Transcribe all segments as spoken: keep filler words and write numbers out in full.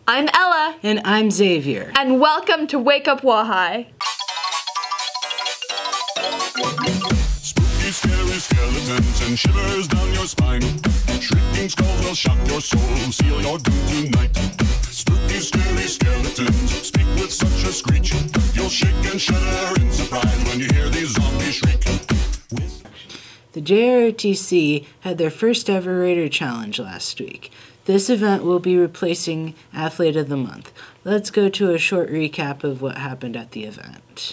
I'm Ella. And I'm Xavier. And welcome to Wake Up Wuwh. Spooky, scary skeletons and shivers down your spine. Shrieking skulls will shock your soul, seal your doom tonight. Spooky, scary skeletons speak with such a screech. You'll shake and shudder in surprise when you hear these zombies shriek. The J R O T C had their first ever Raider Challenge last week. This event will be replacing Athlete of the Month. Let's go to a short recap of what happened at the event.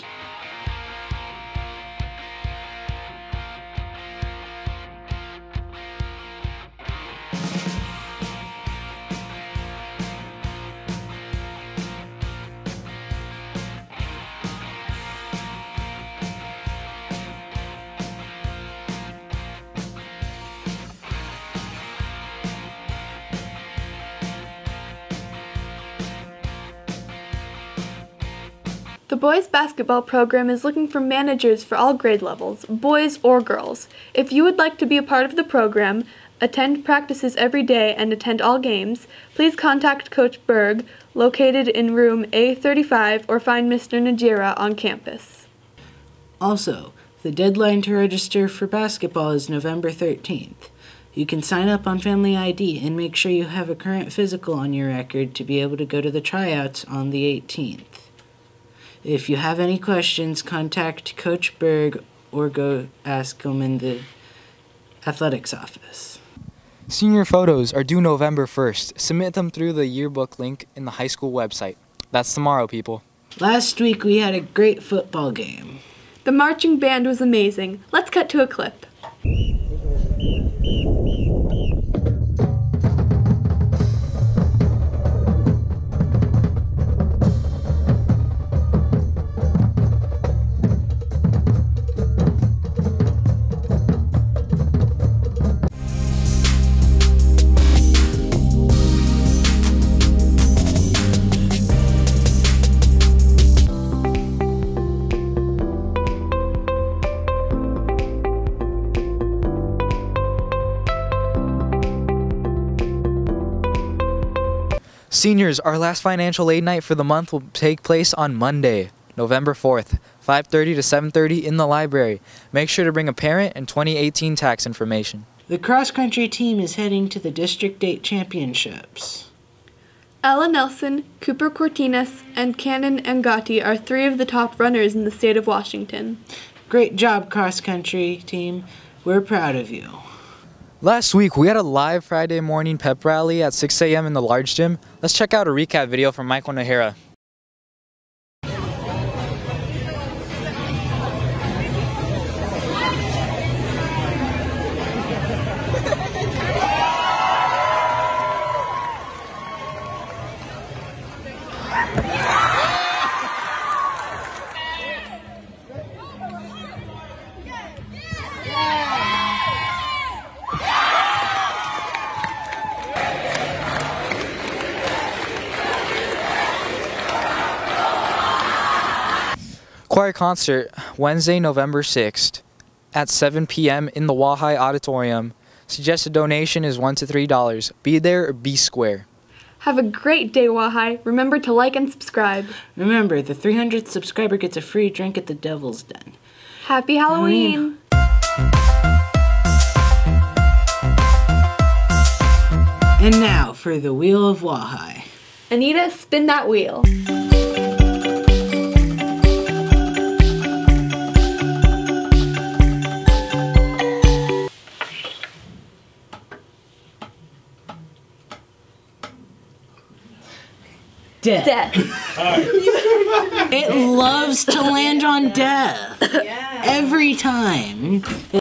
The boys basketball program is looking for managers for all grade levels, boys or girls. If you would like to be a part of the program, attend practices every day, and attend all games, please contact Coach Berg, located in room A thirty-five, or find Mister Najira on campus. Also, the deadline to register for basketball is November thirteenth. You can sign up on Family I D and make sure you have a current physical on your record to be able to go to the tryouts on the eighteenth. If you have any questions, contact Coach Berg or go ask him in the athletics office. Senior photos are due November first. Submit them through the yearbook link in the high school website. That's tomorrow, people. Last week we had a great football game. The marching band was amazing. Let's cut to a clip. Seniors, our last financial aid night for the month will take place on Monday, November fourth, five thirty to seven thirty in the library. Make sure to bring a parent and twenty eighteen tax information. The cross-country team is heading to the District eight Championships. Ella Nelson, Cooper Cortinas, and Cannon Angati are three of the top runners in the state of Washington. Great job, cross-country team. We're proud of you. Last week, we had a live Friday morning pep rally at six A M in the large gym. Let's check out a recap video from Michael Nahara. Choir concert, Wednesday, November sixth at seven P M in the Wuwh Auditorium. Suggested donation is one to three dollars. Be there or be square. Have a great day, Wuwh. Remember to like and subscribe. Remember, the three hundredth subscriber gets a free drink at the Devil's Den. Happy Halloween! And now for the Wheel of Wuwh. Anita, spin that wheel. Death. Death. It loves to land on death. Yeah. Every time.